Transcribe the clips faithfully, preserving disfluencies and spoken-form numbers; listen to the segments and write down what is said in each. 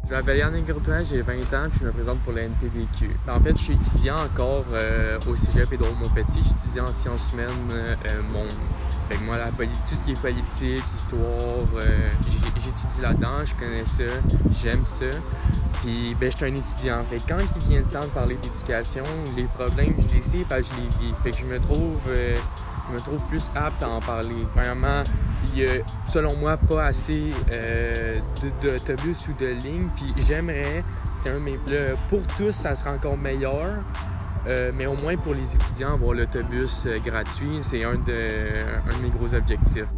Je m'appelle Yannick Gautouin, j'ai vingt ans puis je me présente pour la N P D Q. En fait, je suis étudiant encore euh, au Cégep Édouard-Montpetit. J'étudie en sciences humaines euh, monde. Fait que moi, la tout ce qui est politique, histoire, euh, j'étudie là-dedans, je connais ça, j'aime ça. Puis ben, je suis un étudiant. Fait que quand il vient le temps de parler d'éducation, les problèmes, je les sais, ben, je les vis. Fait que je me trouve... Euh, Je me trouve plus apte à en parler. Premièrement, il y a, selon moi, pas assez euh, d'autobus ou de lignes. Puis j'aimerais, c'est un de mes plans, pour tous, ça sera encore meilleur. Euh, mais au moins pour les étudiants, avoir l'autobus euh, gratuit, c'est un de, un de mes gros objectifs.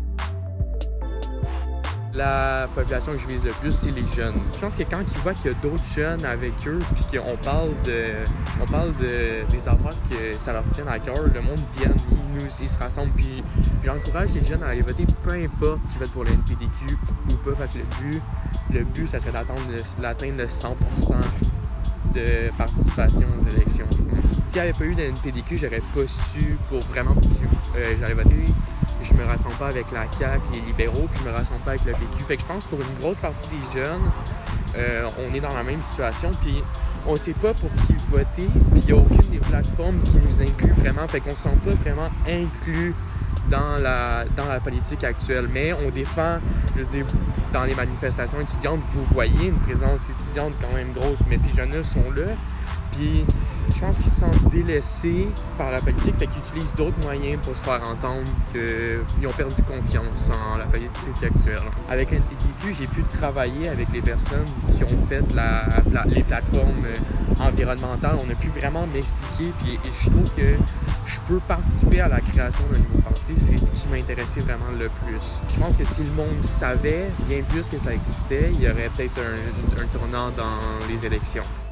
La population que je vise le plus, c'est les jeunes. Je pense que quand ils voient qu'il y a d'autres jeunes avec eux, puis qu'on parle de, on parle de, des affaires que ça leur tient à cœur, le monde vient, ils, nous, ils se rassemblent. Puis j'encourage les jeunes à aller voter, peu importe qu'ils votent pour la N P D Q ou pas, parce que le but, le but, ça serait d'atteindre le cent pour cent de participation aux élections, je pense. S'il n'y avait pas eu de N P D Q, j'aurais pas su pour vraiment pour qui euh, j'allais voter. Je me rassemble pas avec la C A Q et les libéraux, puis je me rassemble pas avec le P Q. Fait que je pense que pour une grosse partie des jeunes, euh, on est dans la même situation, puis on sait pas pour qui voter, puis il n'y a aucune des plateformes qui nous inclut vraiment. Fait qu'on se sent pas vraiment inclus dans la, dans la politique actuelle. Mais on défend, je veux dire, dans les manifestations étudiantes, vous voyez une présence étudiante quand même grosse, mais ces jeunes-là sont là. Puis je pense qu'ils se sentent délaissés par la politique, fait qu'ils utilisent d'autres moyens pour se faire entendre qu'ils ont perdu confiance en la politique actuelle. Avec N P D Q, j'ai pu travailler avec les personnes qui ont fait la, la, les plateformes environnementales. On a pu vraiment m'expliquer, puis je trouve que je peux participer à la création d'un nouveau parti. C'est ce qui m'intéressait vraiment le plus. Je pense que si le monde savait bien plus que ça existait, il y aurait peut-être un, un tournant dans les élections.